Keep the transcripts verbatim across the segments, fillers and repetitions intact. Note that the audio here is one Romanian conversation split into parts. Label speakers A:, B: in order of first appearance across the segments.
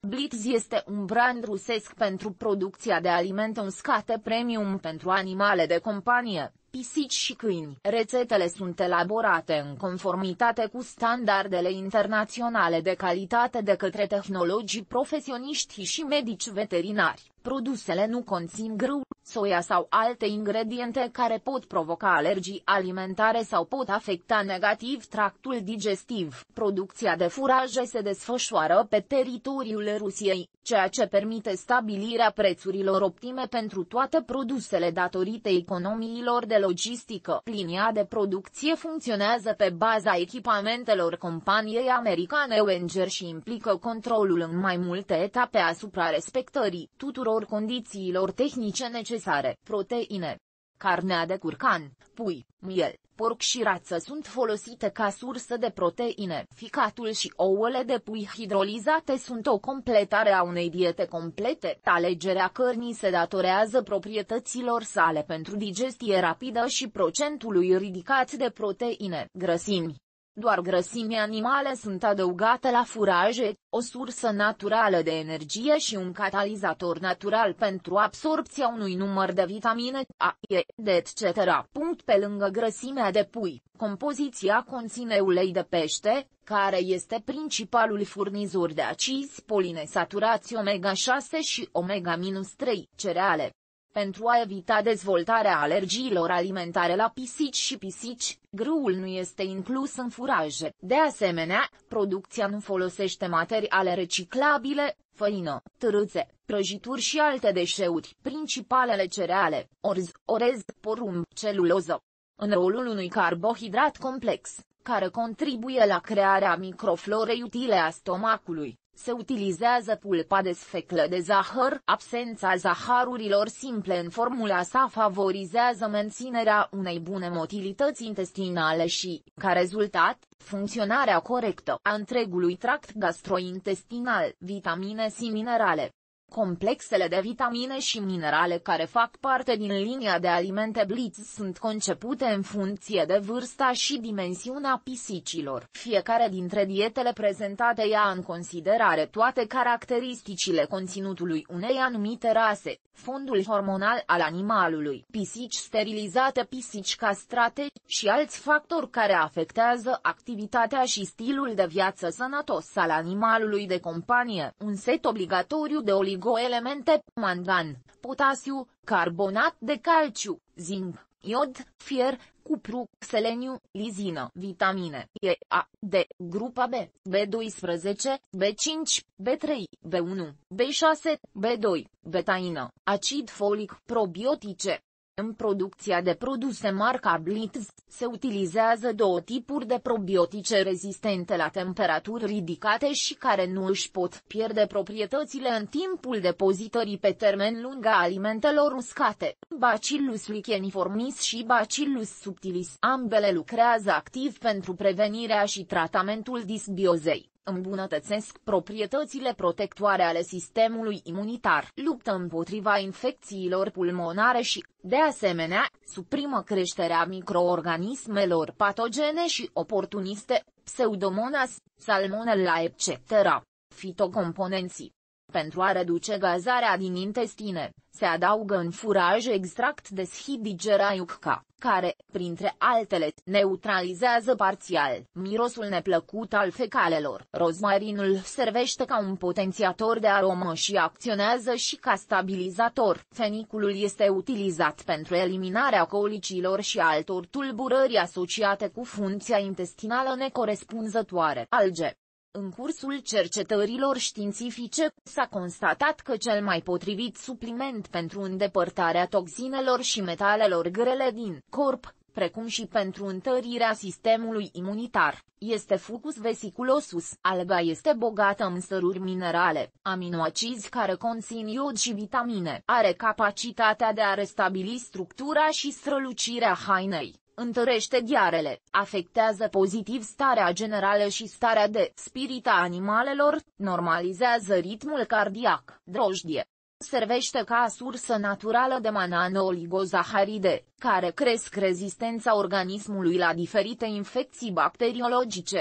A: Blitz este un brand rusesc pentru producția de alimente uscate premium pentru animale de companie, pisici și câini. Rețetele sunt elaborate în conformitate cu standardele internaționale de calitate de către tehnologi profesioniști și medici veterinari. Produsele nu conțin grâu, soia sau alte ingrediente care pot provoca alergii alimentare sau pot afecta negativ tractul digestiv. Producția de furaje se desfășoară pe teritoriul Rusiei, ceea ce permite stabilirea prețurilor optime pentru toate produsele datorită economiilor de logistică. Linia de producție funcționează pe baza echipamentelor companiei americane Wenger și implică controlul în mai multe etape asupra respectării tuturor condițiilor tehnice necesare. Proteine. Carnea de curcan, pui, miel, porc și rață sunt folosite ca sursă de proteine. Ficatul și ouăle de pui hidrolizate sunt o completare a unei diete complete. Alegerea cărnii se datorează proprietăților sale pentru digestie rapidă și procentului ridicat de proteine. Grăsimi. Doar grăsimi animale sunt adăugate la furaje, o sursă naturală de energie și un catalizator natural pentru absorbția unui număr de vitamine A, E, D et cetera. Punct pe lângă grăsimea de pui, compoziția conține ulei de pește, care este principalul furnizor de acizi polinesaturați omega șase și omega trei, cereale. Pentru a evita dezvoltarea alergiilor alimentare la pisici și pisici, grâul nu este inclus în furaje. De asemenea, producția nu folosește materiale reciclabile, făină, târâțe, prăjituri și alte deșeuri. Principalele cereale, orz, orez, porumb, celuloză. În rolul unui carbohidrat complex, care contribuie la crearea microflorei utile a stomacului, se utilizează pulpa de sfeclă de zahăr. Absența zaharurilor simple în formula sa favorizează menținerea unei bune motilități intestinale și, ca rezultat, funcționarea corectă a întregului tract gastrointestinal. Vitamine și minerale. Complexele de vitamine și minerale care fac parte din linia de alimente Blitz sunt concepute în funcție de vârsta și dimensiunea pisicilor. Fiecare dintre dietele prezentate ia în considerare toate caracteristicile conținutului unei anumite rase, fondul hormonal al animalului, pisici sterilizate, pisici castrate și alți factori care afectează activitatea și stilul de viață sănătos al animalului de companie. Un set obligatoriu de oligoelemente, mangan, potasiu, carbonat de calciu, zinc, iod, fier, cupru, seleniu, lizină, vitamine E, A, D, grupa B, B doisprezece, B cinci, B trei, B unu, B șase, B doi, betaină, acid folic, probiotice. În producția de produse marca Blitz, se utilizează două tipuri de probiotice rezistente la temperaturi ridicate și care nu își pot pierde proprietățile în timpul depozitării pe termen lung a alimentelor uscate. Bacillus licheniformis și Bacillus subtilis. Ambele lucrează activ pentru prevenirea și tratamentul disbiozei. Îmbunătățesc proprietățile protectoare ale sistemului imunitar, luptă împotriva infecțiilor pulmonare și, de asemenea, suprimă creșterea microorganismelor patogene și oportuniste, Pseudomonas, Salmonella et cetera. Fitocomponenții. Pentru a reduce gazarea din intestine, se adaugă în furaje extract de Schidigera iucca, care, printre altele, neutralizează parțial mirosul neplăcut al fecalelor. Rozmarinul servește ca un potențiator de aromă și acționează și ca stabilizator. Feniculul este utilizat pentru eliminarea colicilor și altor tulburări asociate cu funcția intestinală necorespunzătoare. Alge. În cursul cercetărilor științifice, s-a constatat că cel mai potrivit supliment pentru îndepărtarea toxinelor și metalelor grele din corp, precum și pentru întărirea sistemului imunitar, este Fucus vesiculosus. Alga este bogată în săruri minerale, aminoacizi care conțin iod și vitamine. Are capacitatea de a restabili structura și strălucirea hainei. Întărește ghearele, afectează pozitiv starea generală și starea de spirit a animalelor, normalizează ritmul cardiac. Drojdie. Servește ca sursă naturală de manano-oligozaharide, care cresc rezistența organismului la diferite infecții bacteriologice.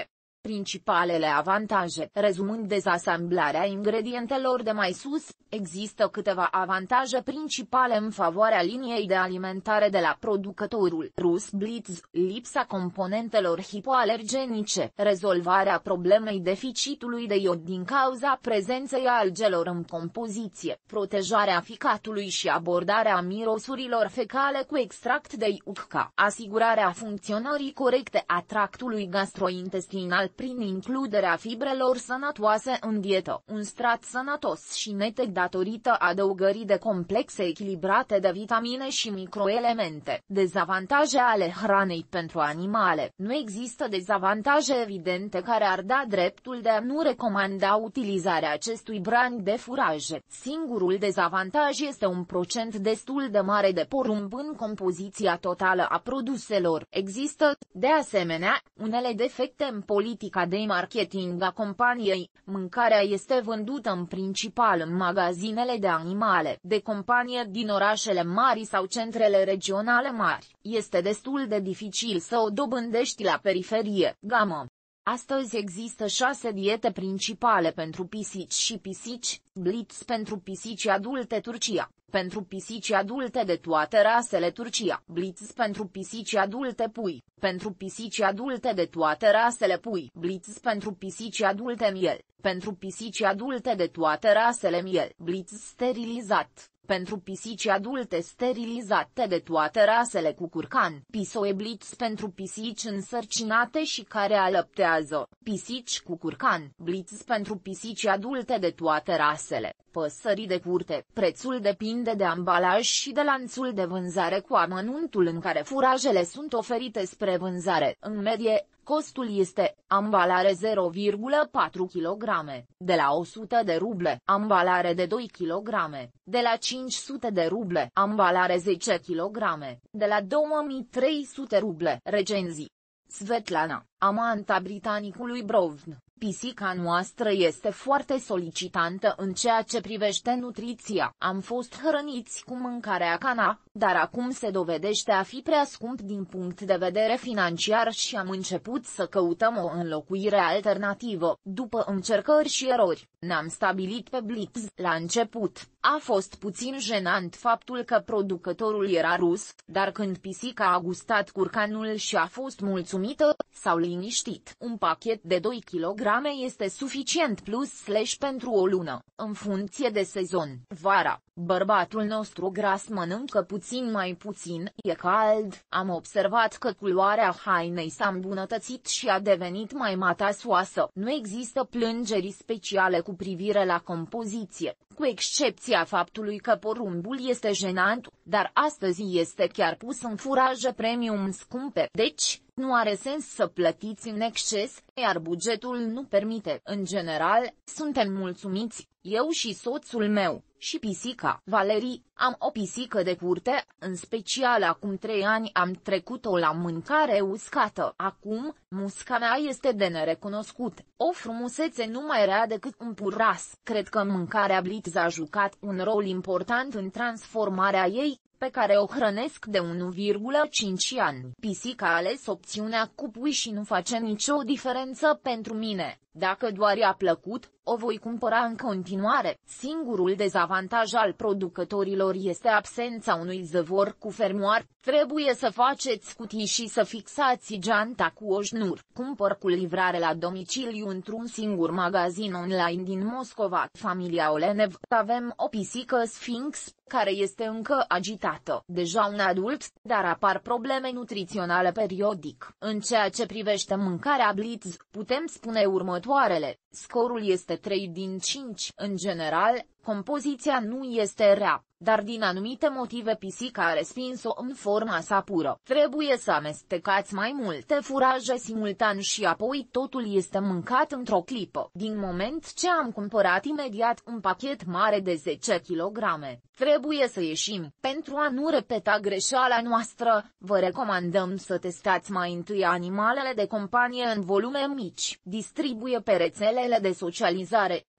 A: Principalele avantaje. Rezumând dezasamblarea ingredientelor de mai sus, există câteva avantaje principale în favoarea liniei de alimentare de la producătorul rus Blitz: lipsa componentelor hipoalergenice, rezolvarea problemei deficitului de iod din cauza prezenței algelor în compoziție, protejarea ficatului și abordarea mirosurilor fecale cu extract de iucca, asigurarea funcționării corecte a tractului gastrointestinal prin includerea fibrelor sănătoase în dietă, un strat sănătos și netec datorită adăugării de complexe echilibrate de vitamine și microelemente. Dezavantaje ale hranei pentru animale. Nu există dezavantaje evidente care ar da dreptul de a nu recomanda utilizarea acestui brand de furaje. Singurul dezavantaj este un procent destul de mare de porumb în compoziția totală a produselor. Există, de asemenea, unele defecte în politica de marketing a companiei. Mâncarea este vândută în principal în magazinele de animale de companie din orașele mari sau centrele regionale mari. Este destul de dificil să o dobândești la periferie. Gamă. Astăzi există șase diete principale pentru pisici și pisici: Blitz pentru pisici adulte Turcia, pentru pisici adulte de toate rasele Turcia, Blitz pentru pisici adulte pui, pentru pisici adulte de toate rasele pui, Blitz pentru pisici adulte miel, pentru pisici adulte de toate rasele miel, Blitz sterilizat, pentru pisici adulte sterilizate de toate rasele cu curcan, Pisoe Blitz pentru pisici însărcinate și care alăptează, pisici cu curcan, Blitz pentru pisici adulte de toate rasele, păsării de curte. Prețul depinde de ambalaj și de lanțul de vânzare cu amănuntul în care furajele sunt oferite spre vânzare. În medie, costul este: ambalare zero virgulă patru kilograme, de la o sută de ruble; ambalare de doi kilograme, de la cinci sute de ruble; ambalare zece kilograme, de la două mii trei sute ruble. Recenzii. Svetlana, amanta britanicului Brovn. Pisica noastră este foarte solicitantă în ceea ce privește nutriția. Am fost hrăniți cu mâncarea Cana, dar acum se dovedește a fi prea scump din punct de vedere financiar și am început să căutăm o înlocuire alternativă. După încercări și erori, ne-am stabilit pe Blitz. La început, a fost puțin jenant faptul că producătorul era rus, dar când pisica a gustat curcanul și a fost mulțumită, s-au liniștit. Un pachet de doi kilograme este suficient plus slash pentru o lună, în funcție de sezon. Vara, bărbatul nostru gras mănâncă puțin mai puțin, e cald. Am observat că culoarea hainei s-a îmbunătățit și a devenit mai matasoasă. Nu există plângeri speciale cu privire la compoziție, cu excepția faptului că porumbul este jenant, dar astăzi este chiar pus în furaje premium scumpe. Deci, nu are sens să plătiți în exces, iar bugetul nu permite. În general, suntem mulțumiți, eu și soțul meu, și pisica. Valerii, am o pisică de curte, în special acum trei ani am trecut-o la mâncare uscată. Acum, musca mea este de nerecunoscut, o frumusețe nu mai rea decât un puras. Cred că mâncarea Blitz a jucat un rol important în transformarea ei, pe care o hrănesc de unu virgulă cinci ani. Pisica a ales opțiunea cu pui și nu face nicio diferență pentru mine. Dacă doar i-a plăcut, o voi cumpăra în continuare. Singurul dezavantaj al producătorilor este absența unui zăvor cu fermoar. Trebuie să faceți cutii și să fixați geanta cu o șnur. Cumpăr cu livrare la domiciliu într-un singur magazin online din Moscova. Familia Olenev. Avem o pisică Sphinx, care este încă agitată. Deja un adult, dar apar probleme nutriționale periodic. În ceea ce privește mâncarea Blitz, putem spune următoarele. Scorul este trei din cinci. În general, compoziția nu este rea, dar din anumite motive pisica a respins-o în forma sa pură. Trebuie să amestecați mai multe furaje simultan și apoi totul este mâncat într-o clipă. Din moment ce am cumpărat imediat un pachet mare de zece kilograme, trebuie să ieșim. Pentru a nu repeta greșeala noastră, vă recomandăm să testați mai întâi animalele de companie în volume mici. Distribuie pe rețelele de socializare.